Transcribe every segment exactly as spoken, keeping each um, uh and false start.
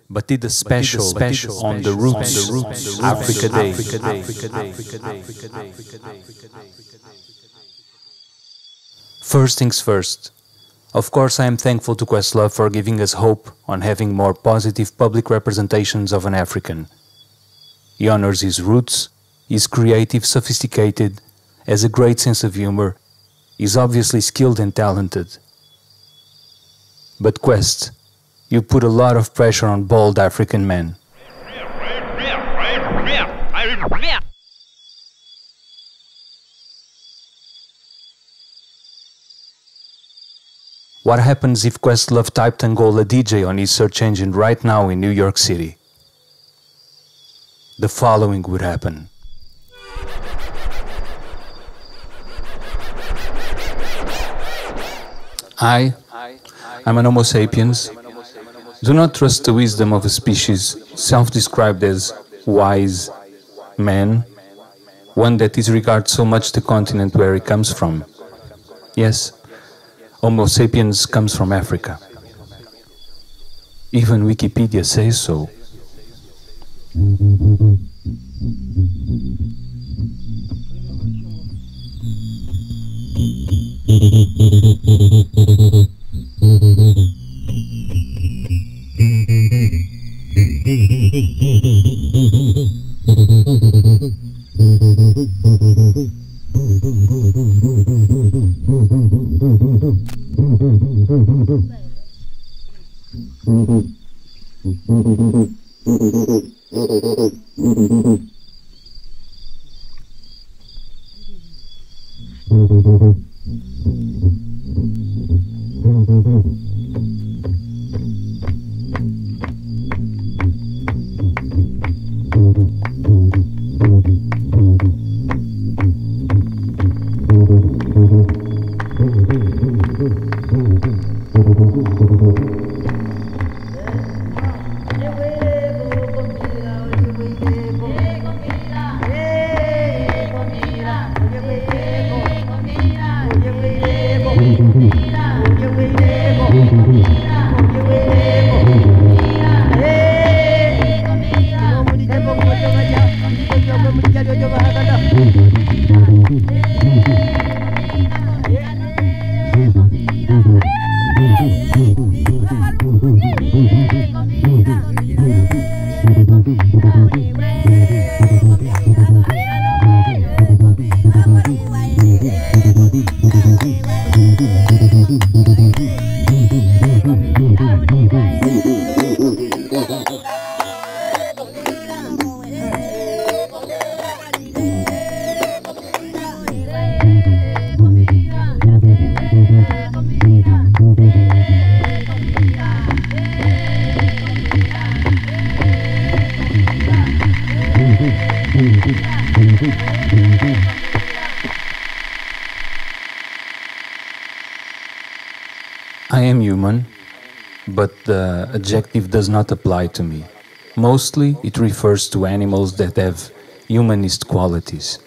Batida special, special on the roots, on the roots Africa Day. Africa Day. Africa Day. Africa Day. First things first. Of course, I am thankful to Questlove for giving us hope on having more positive public representations of an African. He honors his roots, is creative, sophisticated, has a great sense of humor, is obviously skilled and talented. But Quest, you put a lot of pressure on bold African men. What happens if Questlove typed Angola D J on his search engine right now in New York City? The following would happen. I, I'm an Homo sapiens. Do not trust the wisdom of a species self-described as wise man, one that disregards so much the continent where he comes from. Yes, Homo sapiens comes from Africa. Even Wikipedia says so. I am human, but the adjective does not apply to me. Mostly, it refers to animals that have humanist qualities.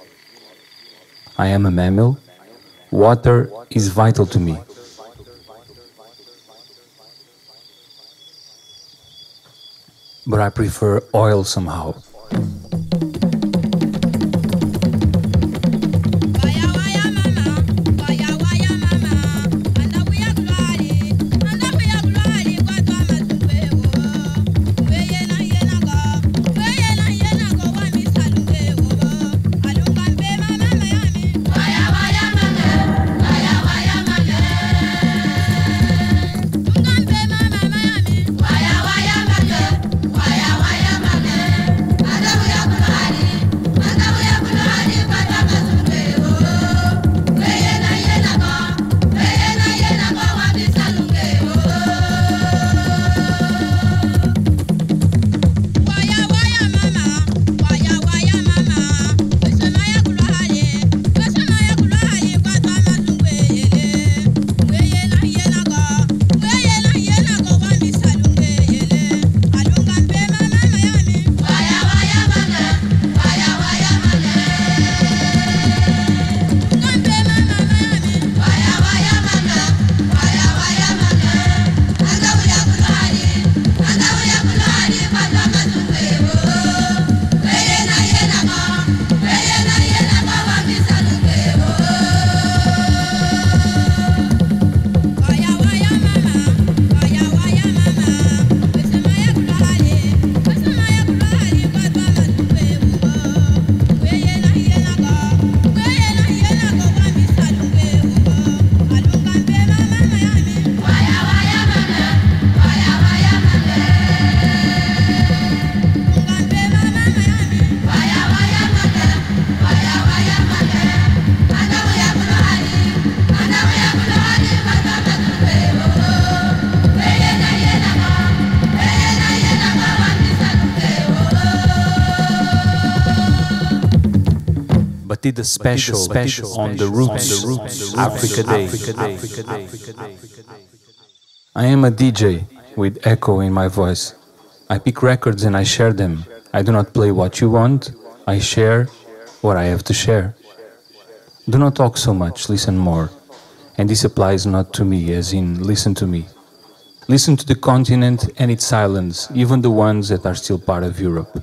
I am a mammal. Water is vital to me. But I prefer oil somehow. Batida special, special on the roots, Africa Day. I am a D J with echo in my voice. I pick records and I share them. I do not play what you want, I share what I have to share. Do not talk so much, listen more. And this applies not to me, as in listen to me. Listen to the continent and its islands, even the ones that are still part of Europe.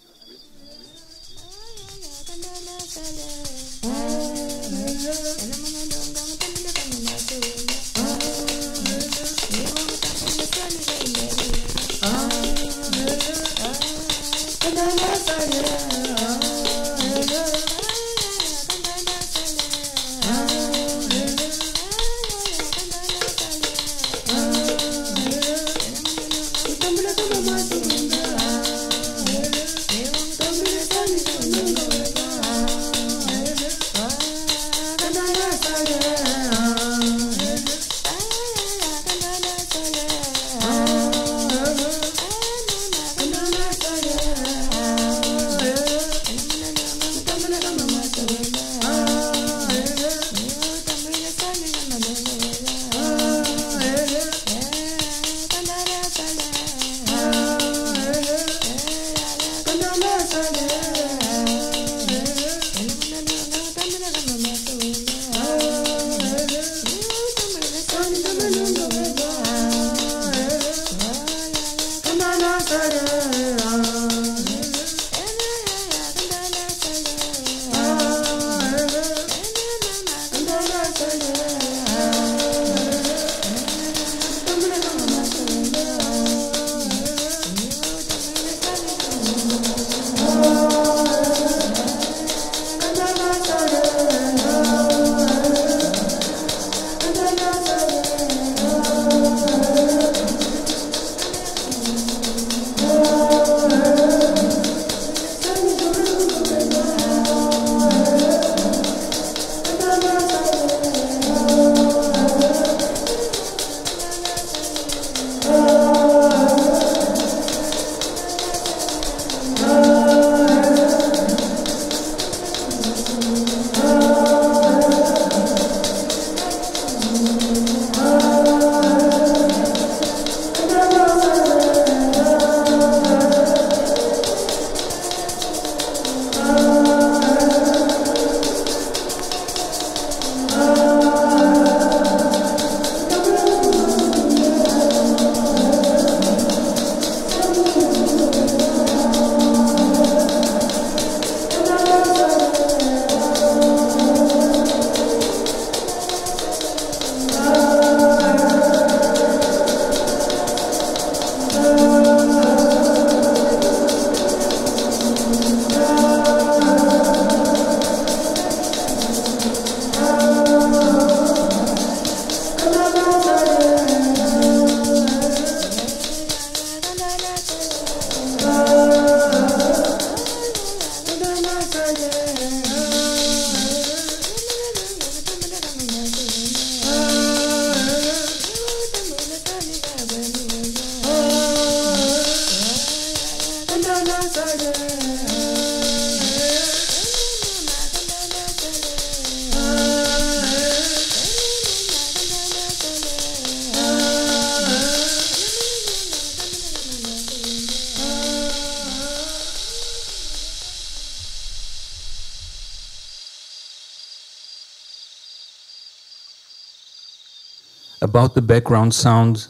About the background sound,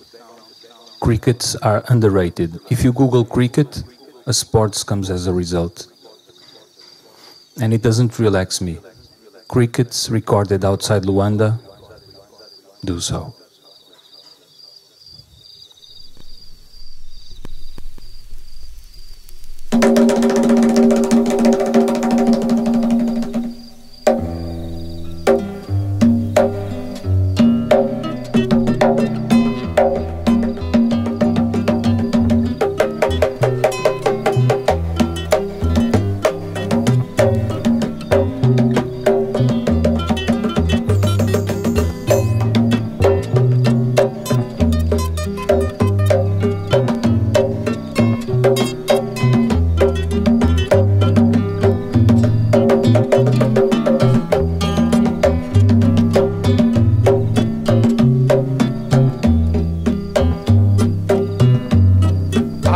crickets are underrated. If you Google cricket, a sports comes as a result. And it doesn't relax me. Crickets recorded outside Luanda do so.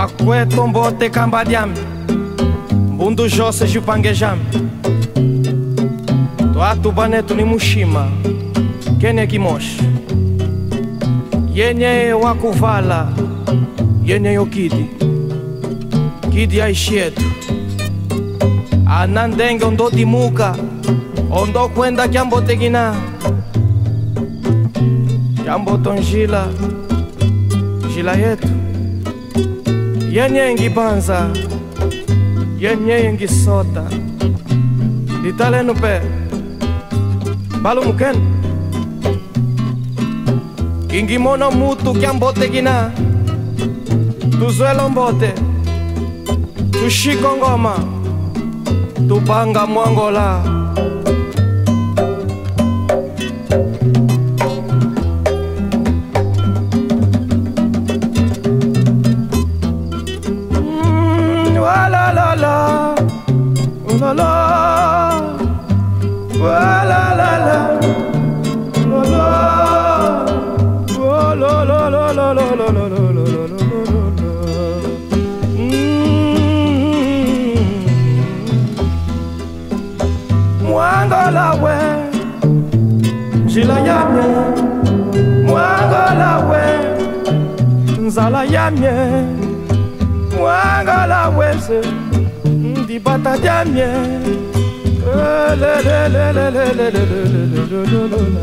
Kwe tombo te kamba diam Bundu jose jupange jam To atu banetu ni mushima Kene kimosh Yenye wakuvala Yenye yo kidi Kidi aishietu Anandenge ondo dimuka Ondo kwenda kiambo tegina Kiambo tonjila Jila yetu Yenye ngi banza Yenye ngi sota Ditale nupe Balu muken Kingi mono mutu kiambo tegina Tuzuelo mbote Tushiko ngoma Tupanga Angola mm, la la la la la la la la la la la la la la la. Angola we, jila yamye. Angola we, nzala yamye. Angola we se, di bata yamye. Le le le le le le le le le le le.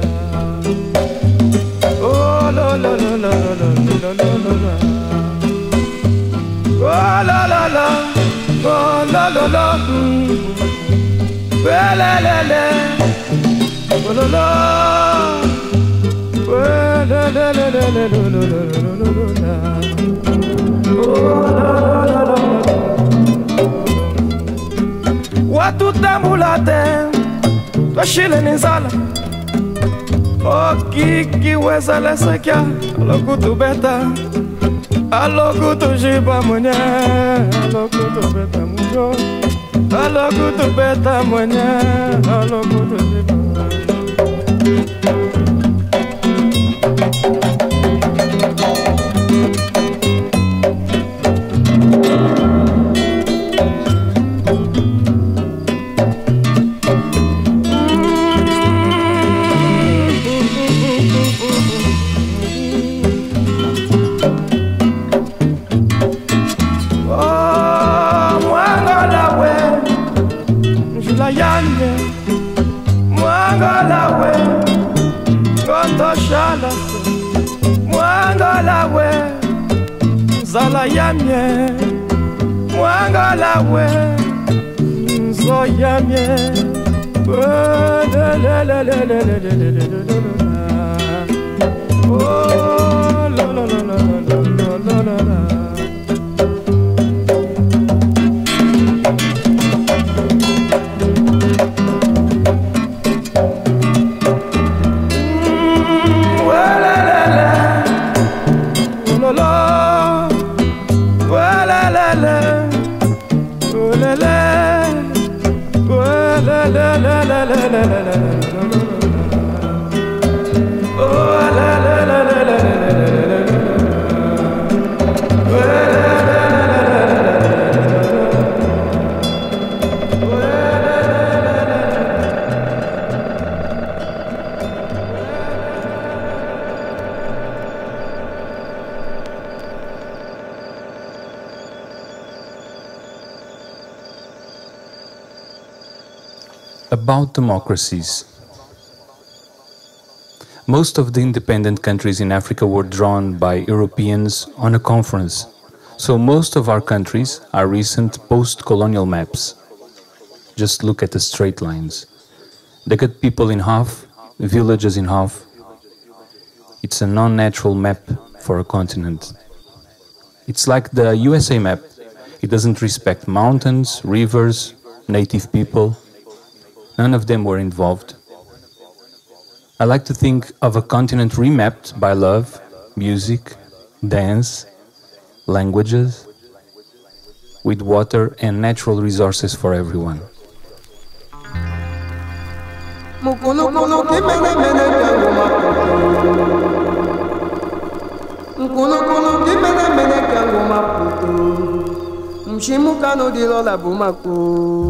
Oh la la la la la la la la. Oh la la la, oh la la la. La la la la, oh la la, oh la la la la la la la, oh la la la. Watu tambulate, twashile nizala. O kiki weza lesekia, alokutu beta, alokutu jiba mwenye, alokutu beta munyo. Alo kutu beta mwenye, alo kutu zipa. Angola we, gondo shala se. Angola we, zala yamye. Angola we, zo yamye. Le le le le le le le le le le. Oh la la la la la la la la. About democracies. Most of the independent countries in Africa were drawn by Europeans on a conference, so most of our countries are recent post-colonial maps. Just look at the straight lines. They cut people in half, villages in half. It's a non-natural map for a continent. It's like the U S A map. It doesn't respect mountains, rivers, native people. None of them were involved. I like to think of a continent remapped by love, music, dance, languages, with water and natural resources for everyone. Mkono kono kimene mene kango maputo. Mshimukano dilola bumaku.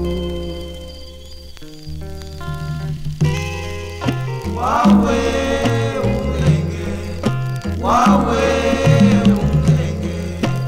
Wawe ungenge, wawe ungenge.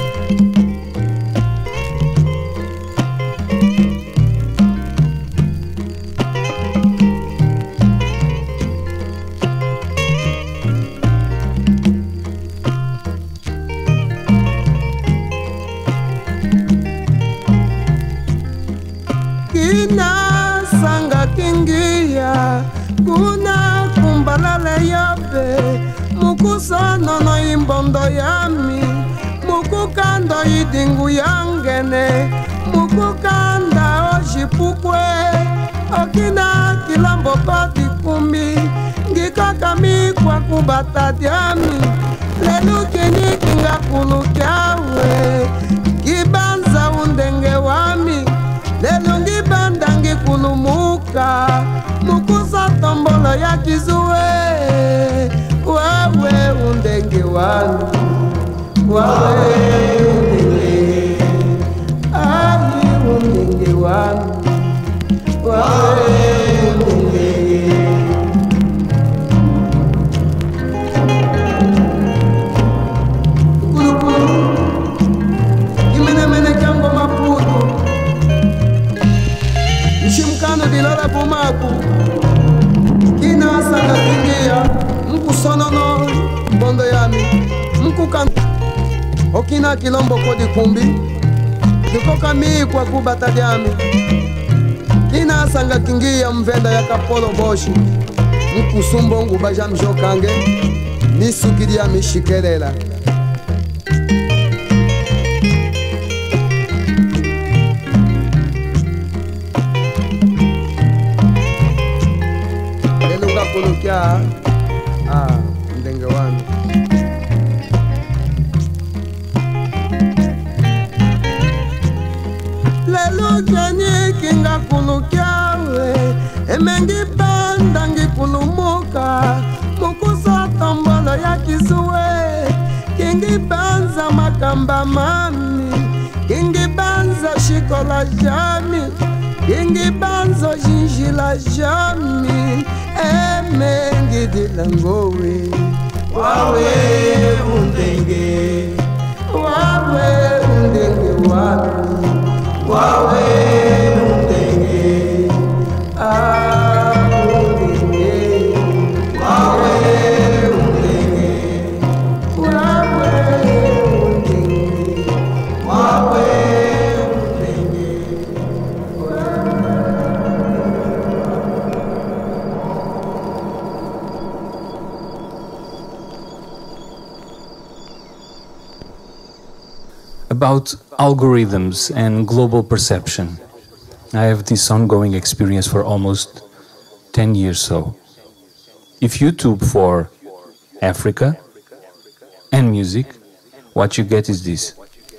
Kina sanga kingia, kuna kumbalale yabe, mukusano no imbondo yami, mukukando idingu yangene, mukukanda ojipukwe, okina kilambo koti kumbi, ngikakami kwa kubata diami, lelu kini kinga kulu kiawe, kibanza undenge wami, lelungi bandangi kulumuka, mukusa tombolo ya kizue, wawe undenge wanu, wawe undenge, ahi undenge wanu, wawe undenge. Kulu kulu, imene mene kango maputo. Mshimukano dilola bumaku, kina sanga kingia, mkusonono bondo yami, mkukan okina kilombo kodi kumbi, dikoka mi kwa kubata diami, kina sanga kingia mvenda ya kapolo boshi, mkusumbo ngubaja mjokange, nisukidia mishikerela. Kulukia, ah, ndenge wanu. Lelu jani kinga kulukia we, emengi banda ngi kulumuka, mukusa tombolo ya kizue, kingi banza makamba mami, kingi banza shikola jami, kingi banzo jinjila jami, emengi dilangowe, wawe undenge, wawe undenge wami, wawe undenge, ah undenge, wawe undenge, wawe undenge, wawe undenge. About algorithms and global perception. I have this ongoing experience for almost ten years so. If you tube for Africa and music, what you get is this.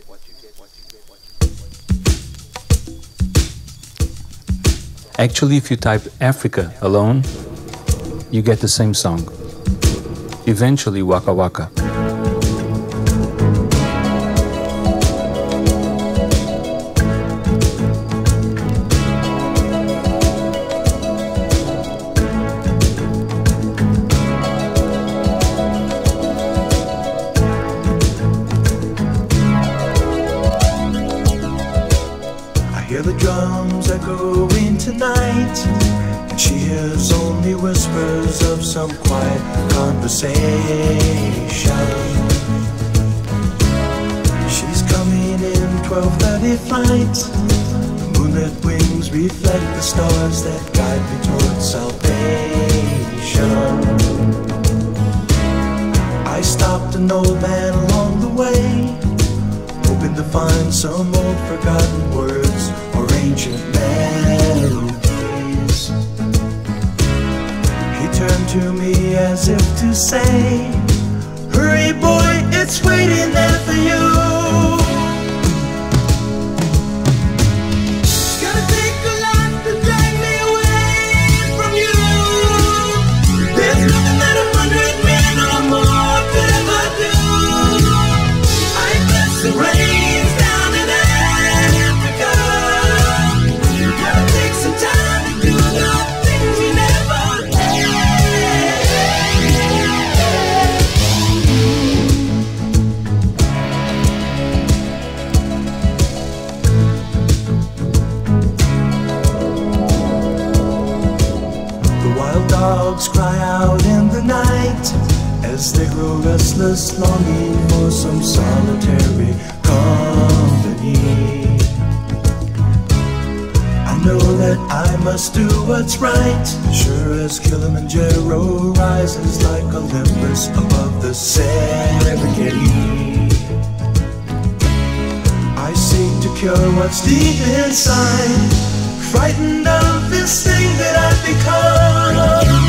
Actually, if you type Africa alone, you get the same song. Eventually, Waka Waka. Some quiet conversation. She's coming in twelve thirty flight. Moonlit wings reflect the stars that guide me towards salvation. I stopped an old man along the way, hoping to find some old forgotten words or ancient melodies. Turned to me as if to say, hurry boy, it's waiting there for you. It's gonna take a lot to drag me away from you. There's nothing that a hundred men or more could ever do. I bless the rains down in dogs cry out in the night as they grow restless, longing for some solitary company. I know that I must do what's right, sure as Kilimanjaro rises like Olympus above the Serengeti. I seek to cure what's deep inside, frightened of this thing that I've become.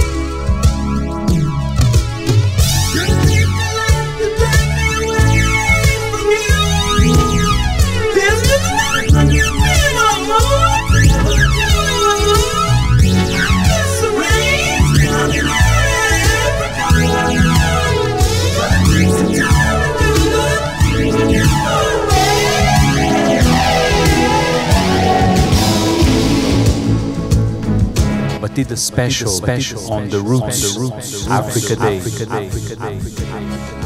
Batida special, special on the roots, on the roots Africa Day. Africa Day. Africa Day. Africa Day.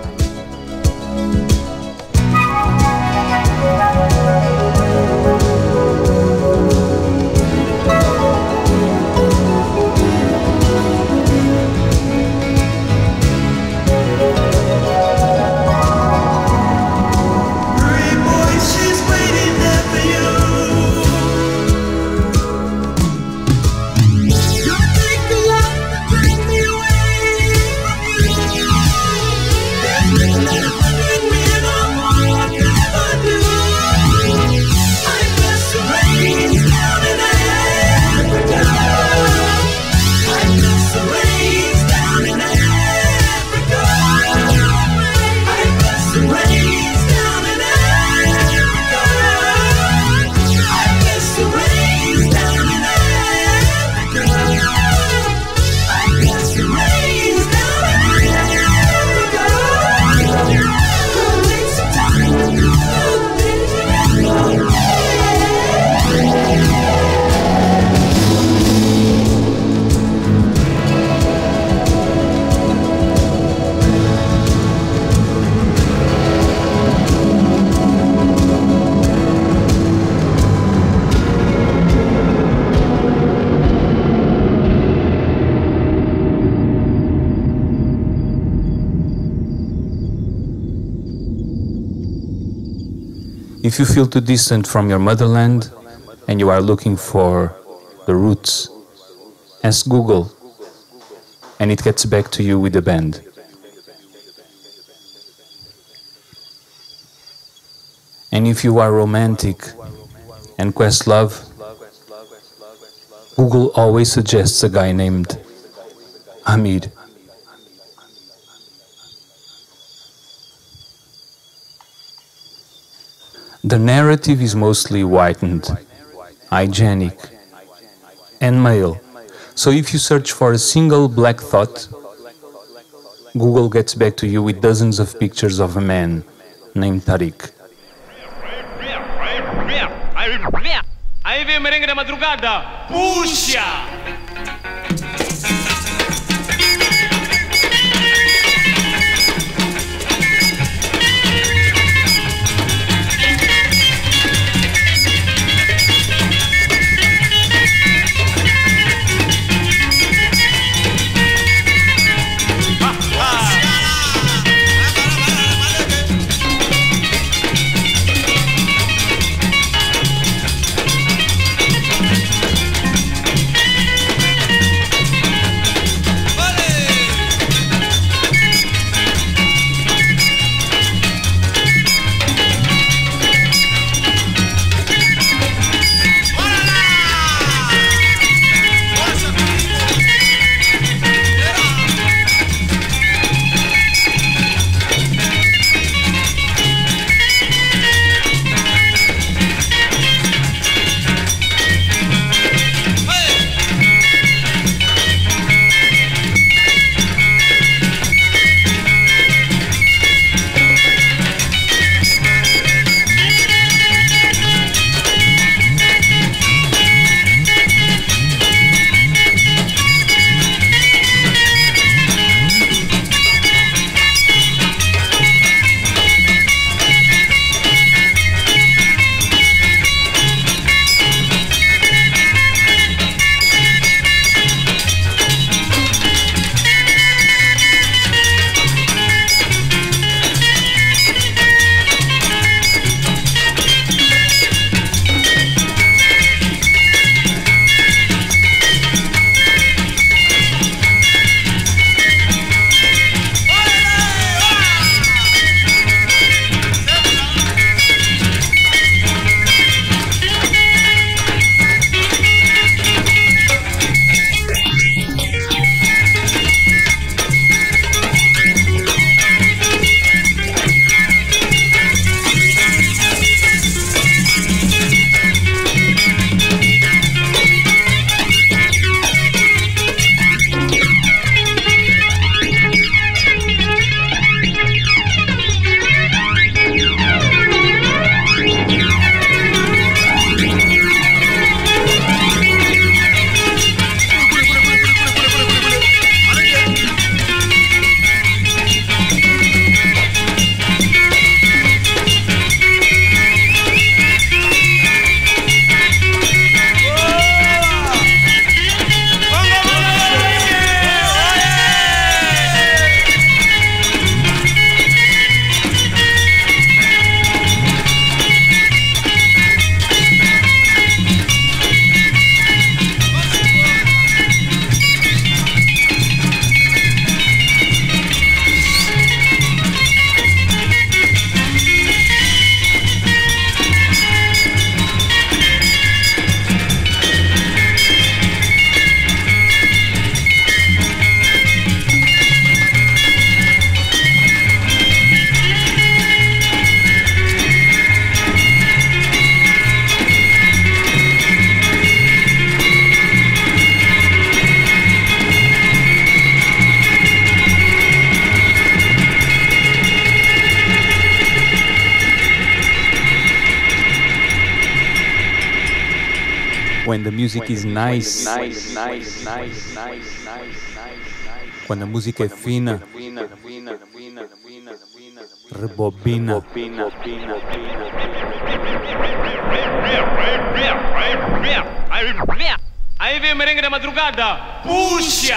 If you feel too distant from your motherland and you are looking for the roots, ask Google and it gets back to you with a band. And if you are romantic and quest love, Google always suggests a guy named Hamid. The narrative is mostly whitened, hygienic, and male. So if you search for a single black thought, Google gets back to you with dozens of pictures of a man named Tariq. Aí vem merengue da madrugada, puxa! When the music is nice, quando a música é fina, rebobina. Aí vem o merengue da madrugada, puxa!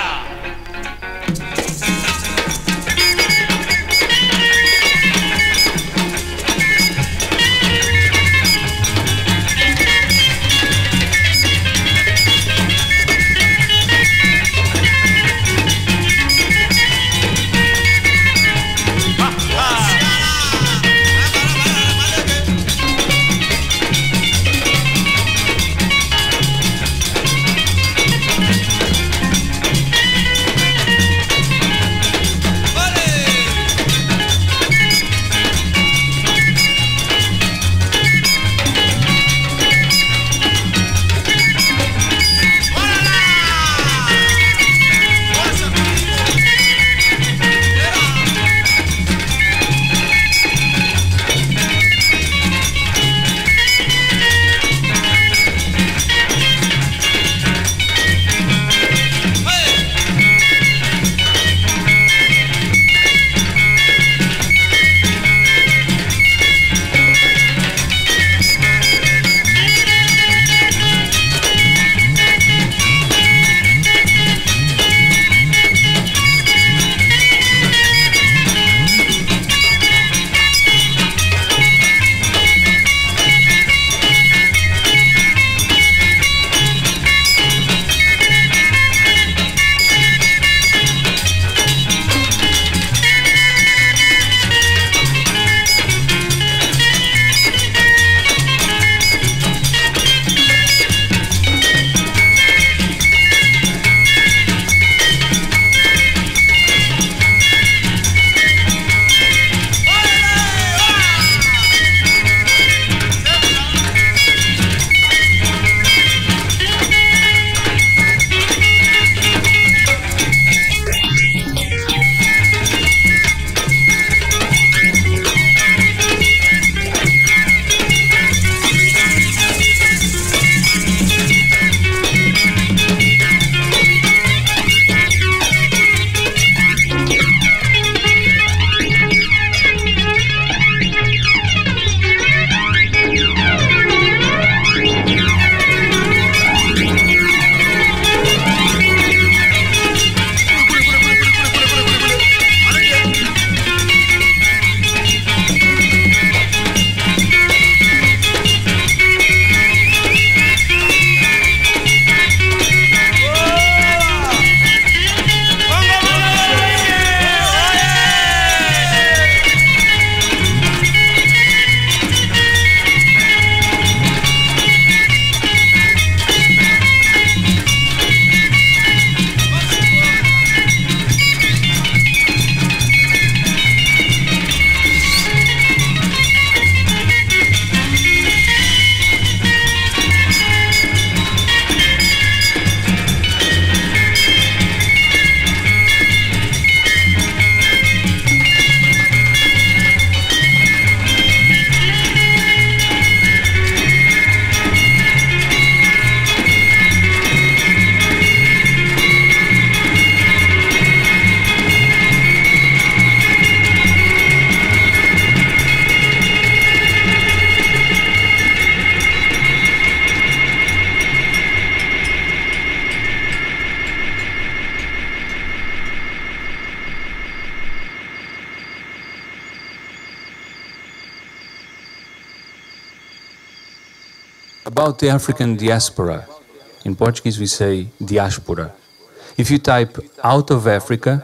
About the African diaspora, in Portuguese we say Diaspora. If you type out of Africa,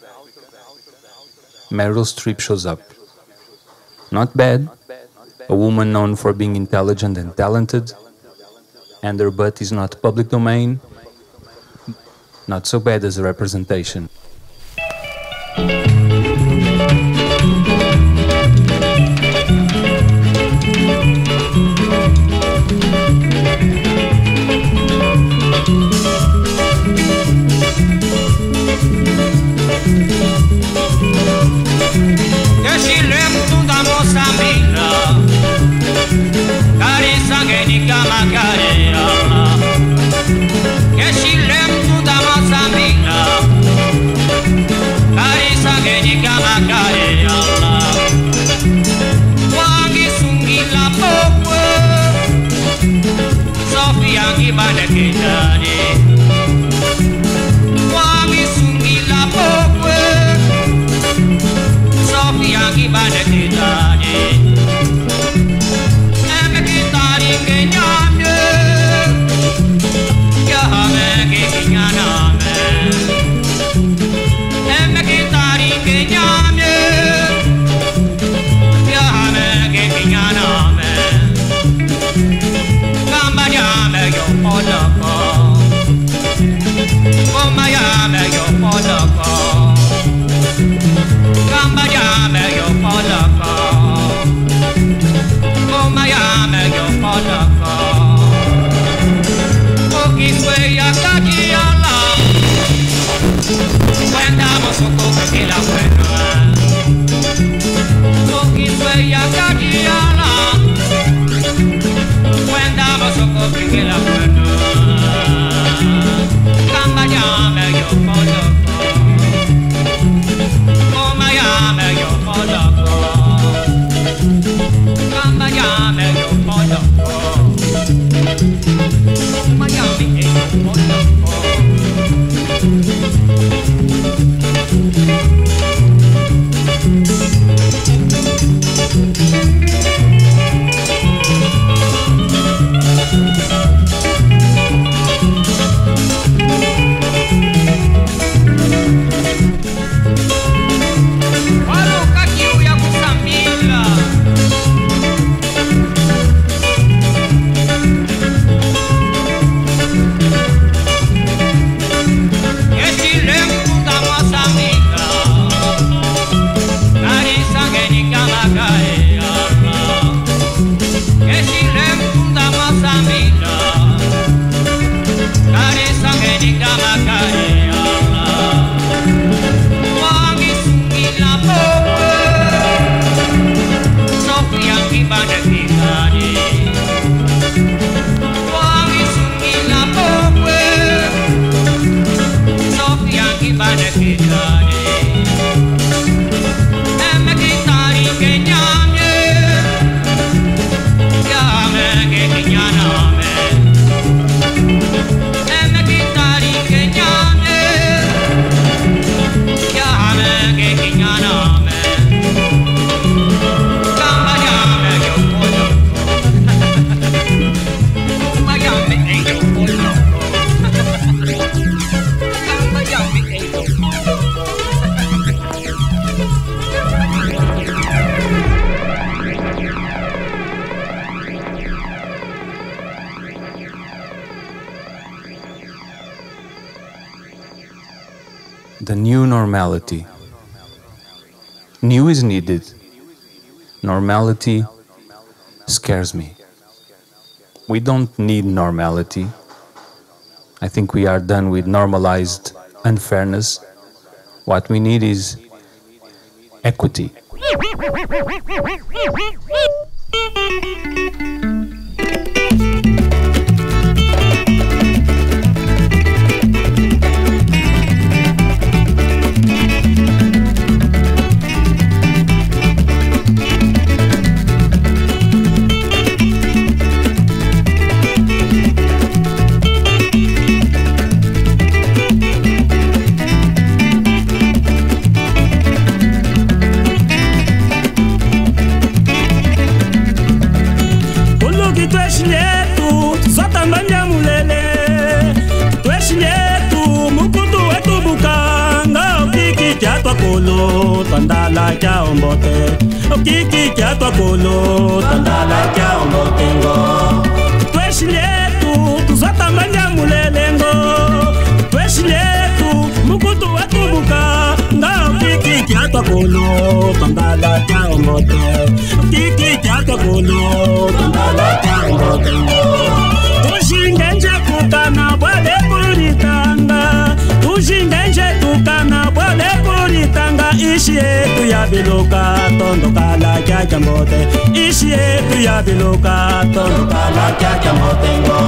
Meryl Streep shows up. Not bad, a woman known for being intelligent and talented, and her butt is not public domain, not so bad as a representation. Macarena, The new normality. New is needed. Normality scares me. We don't need normality. I think we are done with normalized unfairness. What we need is equity. Tandala kya ombote, okiki kya tua kolo. Tandala kya ombote ngo. Tueshiletu, tuzata manya mulelengo. Tueshiletu, mukutu atubuka. Nga okiki kya tua kolo. Tandala kya ombote, okiki kya tua kolo. Tandala kya ombote ngo. Tushingenje kutana bwale kuritanga. Tushingenje kutana bwale kuritanga. Ishi yetu ya biluka, tondoka la kya jambote. Ishi yetu ya biluka, tondoka la kya jambote ngo.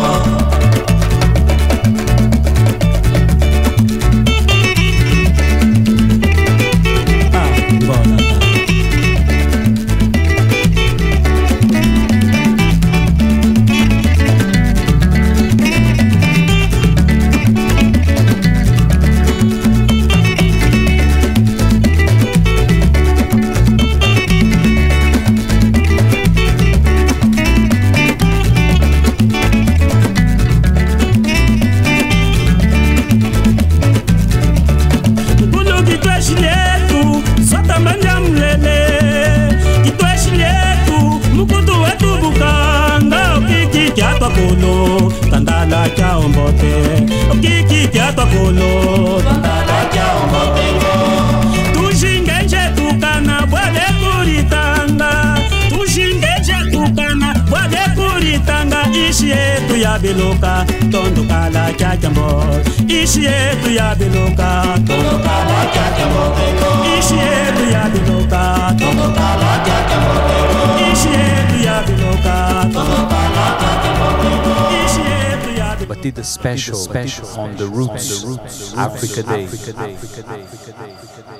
tukutu wetu bukanga okiki kya twakolo tandala kya ombote okiki kya twakolo tandala kya ombote tushingenje tukana bwale kuritanga tushingenje tukana bwale kuritanga ishi yetu ya biloka tondokala kya kyambo ishi yetu ya biloka tondokala kya kyambo ishi yetu ya biloka tondokala kya kyambo ishi yetu ya biloka tondokala kya kyambo ishi yetu ya biloka. Batida special, special on the Roots, on the roots Africa Day. Africa Day. Africa Day. Africa Day.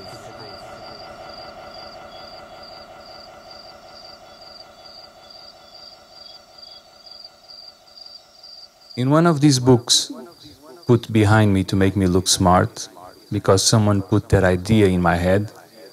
In one of these books, put behind me to make me look smart, because someone put that idea in my head,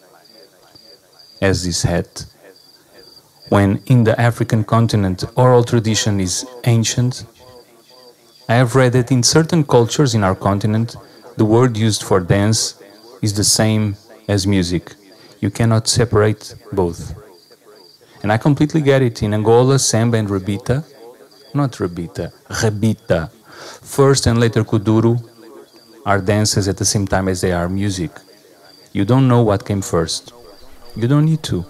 as this hat, when in the African continent oral tradition is ancient, I have read that in certain cultures in our continent, the word used for dance is the same as music. You cannot separate both. And I completely get it. In Angola, samba and rebita, not rebita, rebita, first and later kuduro, are dances at the same time as they are music. You don't know what came first. You don't need to.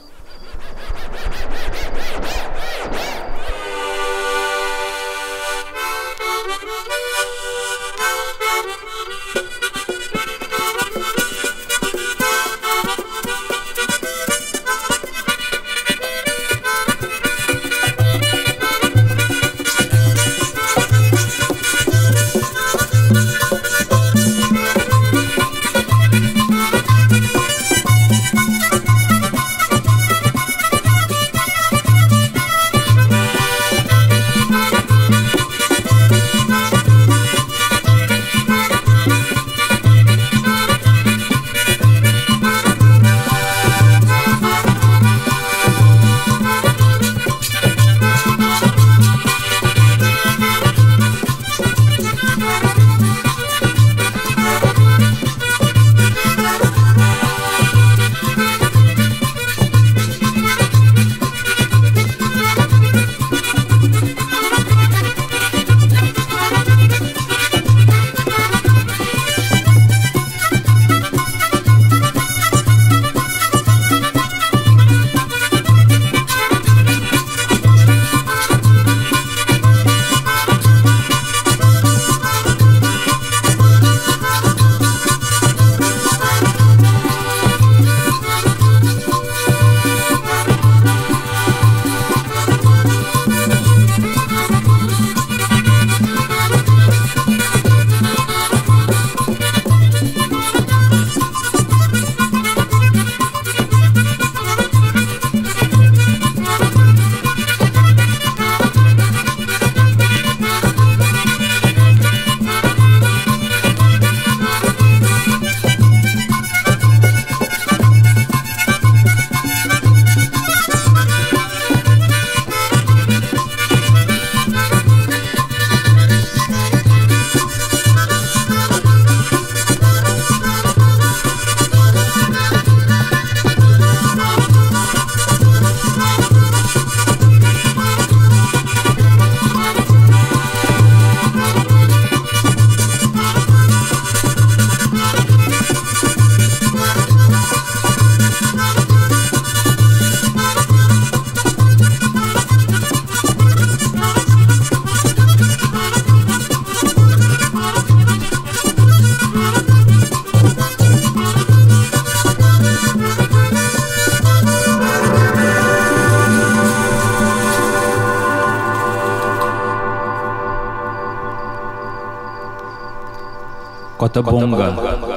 Cotabonga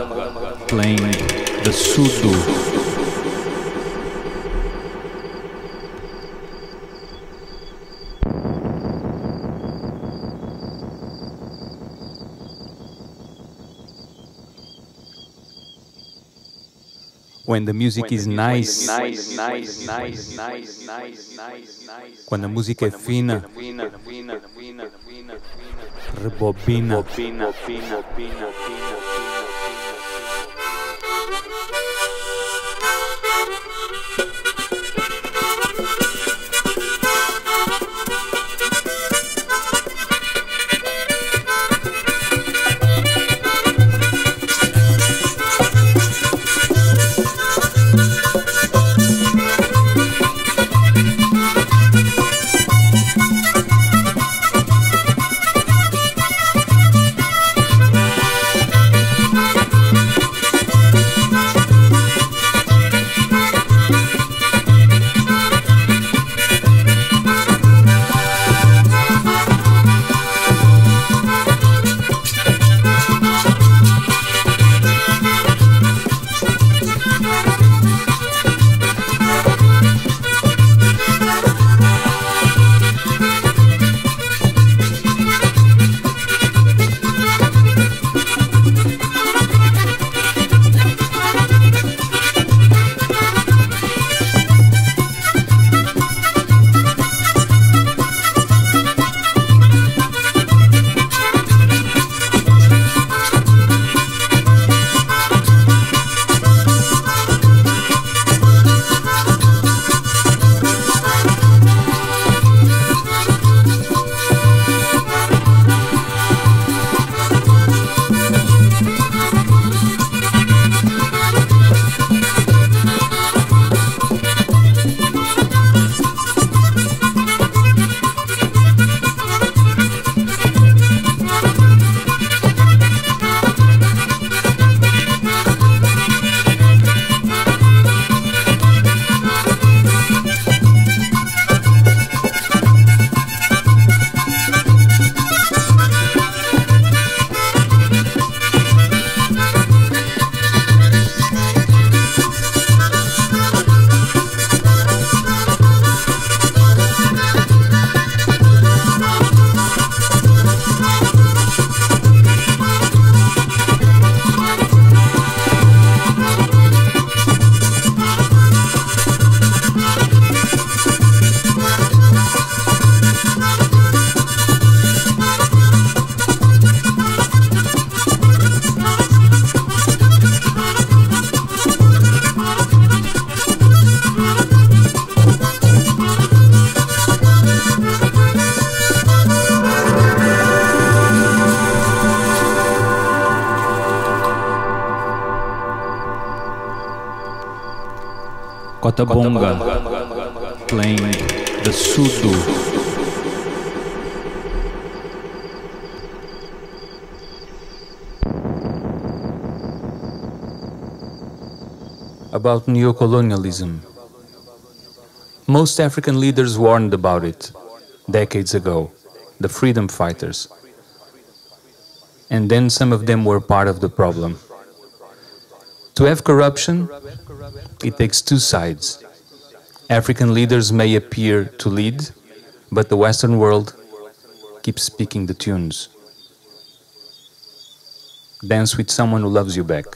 playing the Sudo. When the music is nice, quando a música é fina, rebobina. Cotabonga, playing the Sudo. About neocolonialism. Most African leaders warned about it decades ago, the freedom fighters. And then some of them were part of the problem. To have corruption, it takes two sides. African leaders may appear to lead, but the Western world keeps speaking the tunes. Dance with someone who loves you back.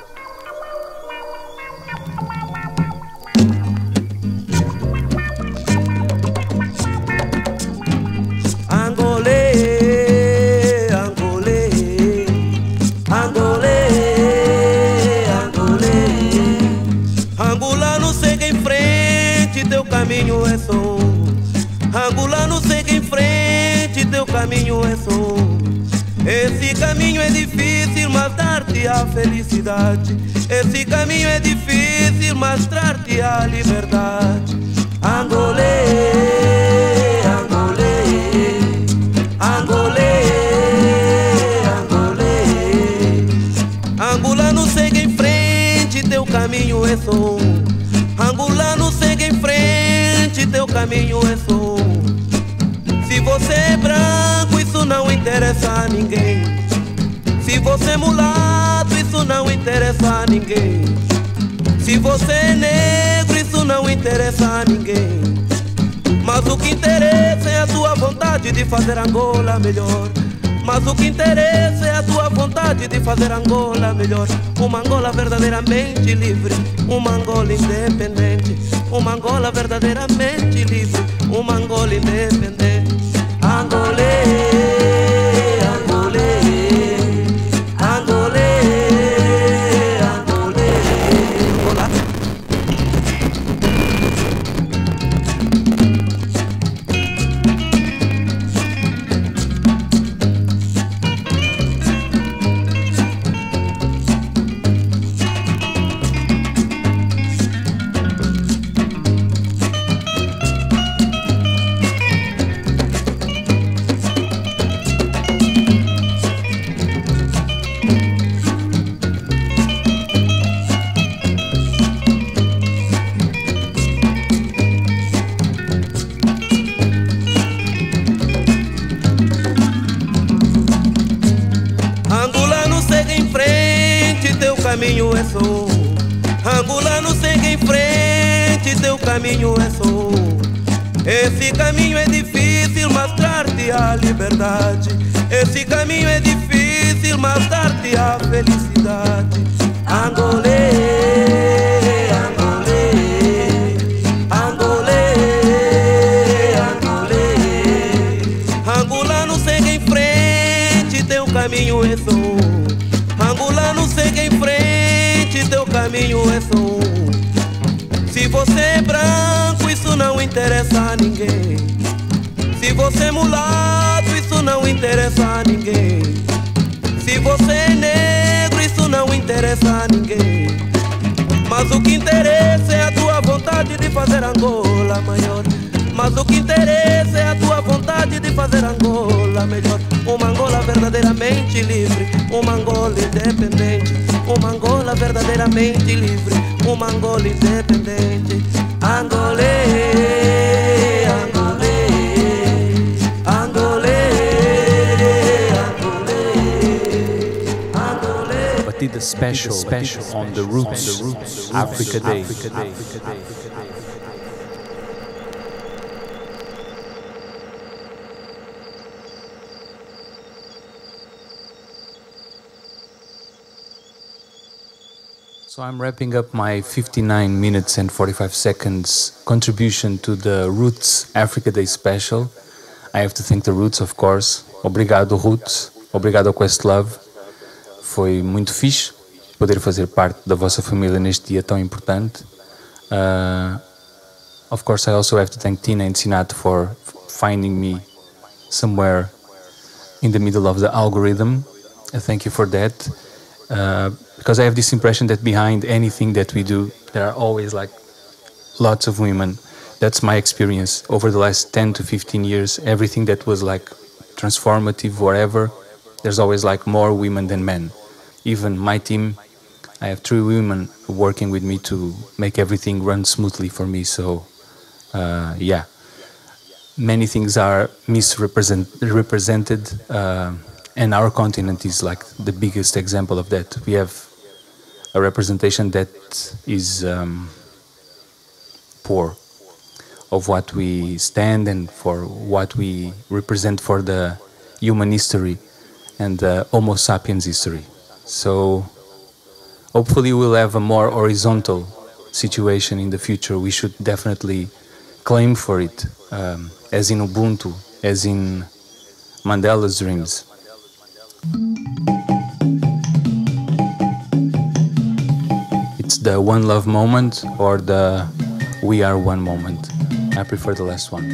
Caminho é só Angolano, segue em frente, teu caminho é só. Esse caminho é difícil, mas dar-te a felicidade. Esse caminho é difícil, mas dar-te a liberdade. Angolê, Angolê, Angolê, Angolê. Angolano, segue em frente, teu caminho é só. Angolano, segue em frente, teu caminho é só. Se você é branco, isso não interessa a ninguém. Se você é mulato, isso não interessa a ninguém. Se você é negro, isso não interessa a ninguém. Mas o que interessa é a tua vontade de fazer Angola melhor. Mas o que interessa é a tua vontade de fazer Angola melhor. Uma Angola verdadeiramente livre, uma Angola independente. Uma Angola verdadeiramente livre, uma Angola independente. Angolê, Angolê, Angolê, Angolê. Olá. Caminho é só. Angolano, segue em frente, teu caminho é só. Esse caminho é difícil, mas dar-te a liberdade. Esse caminho é difícil, mas dar-te a felicidade. Angolê, Angolê, Angolê, Angolê. Angolano, segue em frente, teu caminho é só. Angolano, segue em frente, teu caminho é só. Se você é branco, isso não interessa a ninguém. Se você é mulato, isso não interessa a ninguém. Se você é negro, isso não interessa a ninguém. Mas o que interessa é a tua vontade de fazer Angola maior. Mas o que interessa é a tua vontade de fazer Angola melhor. Uma Angola verdadeiramente livre, uma Angola independente. Uma Angola verdadeiramente livre, uma Angola independente. Angolê, Angolê, Angolê, Angolê, Angolê. Batida special, special on the roots, on the roots. Africa Day. Africa Day. Africa Day. So I'm wrapping up my fifty-nine minutes and forty-five seconds contribution to the Roots Africa Day special. I have to thank the Roots, of course. Obrigado, Roots. Obrigado, Questlove. Foi muito fixe poder fazer parte da vossa família neste dia tão importante. Uh, of course, I also have to thank Tina and Sinat for finding me somewhere in the middle of the algorithm. Uh, thank you for that. Uh, because I have this impression that behind anything that we do, there are always like lots of women. That's my experience over the last ten to fifteen years. Everything that was like transformative, whatever, there's always like more women than men. Even my team, I have three women working with me to make everything run smoothly for me. So, uh, yeah, many things are misrepresented, uh, and our continent is like the biggest example of that. We have a representation that is um, poor of what we stand and for what we represent for the human history and the Homo sapiens history. So hopefully we'll have a more horizontal situation in the future. We should definitely claim for it, um, as in Ubuntu, as in Mandela's dreams. It's the one love moment or the we are one moment. I prefer the last one.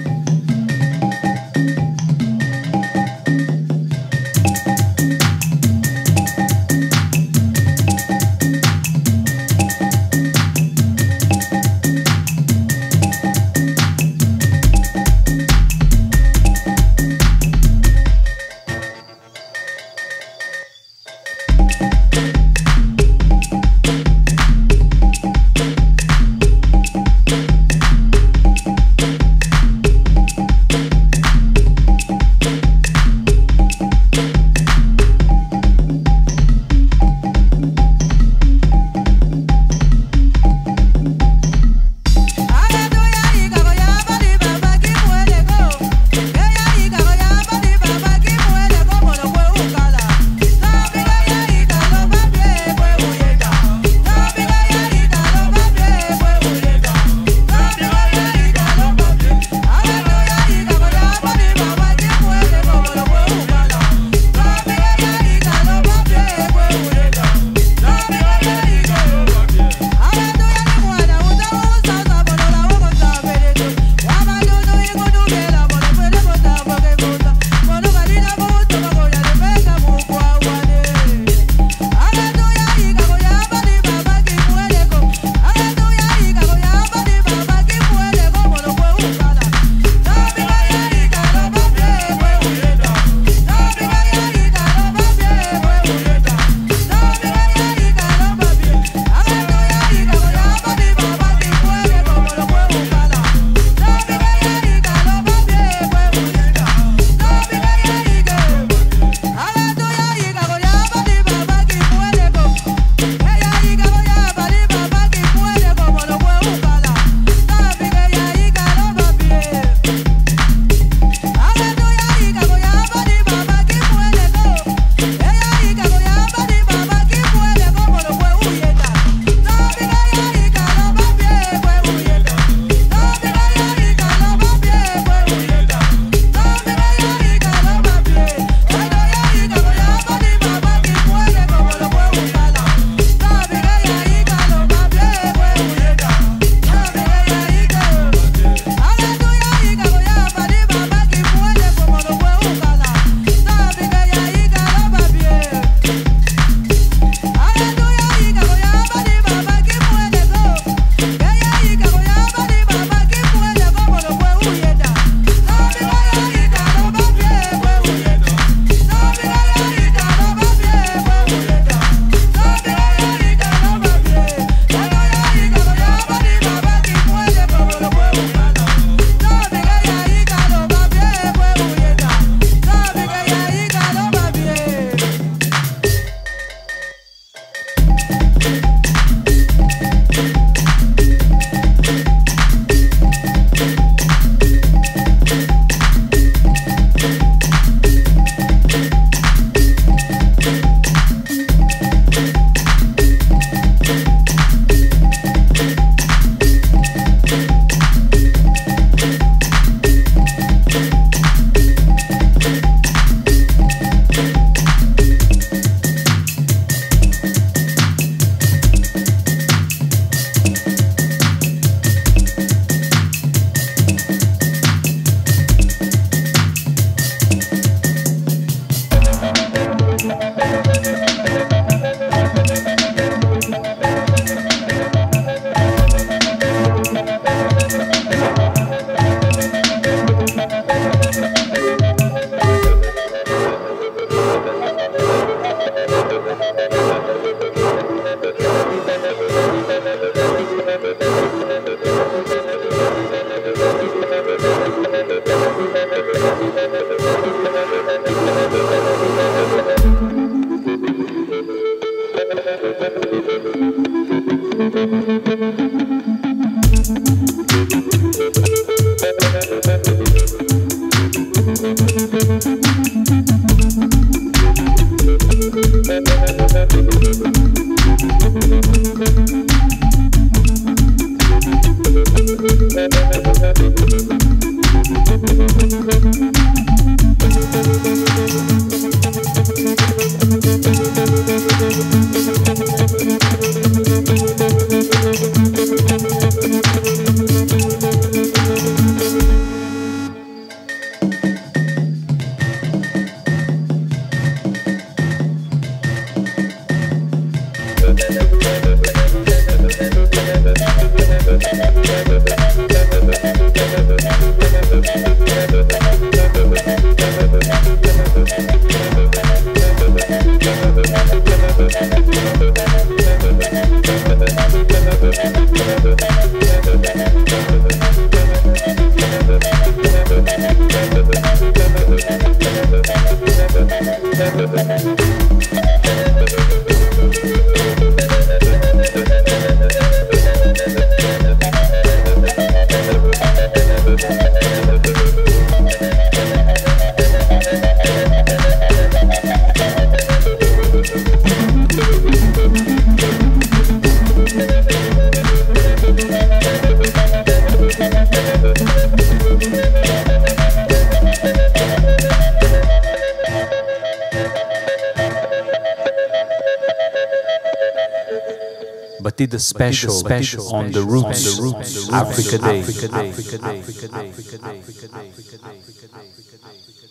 Batida special, special on the roots, the roots, Africa Day. Africa Day. Africa Day. Africa Day. Africa Day. Africa Day.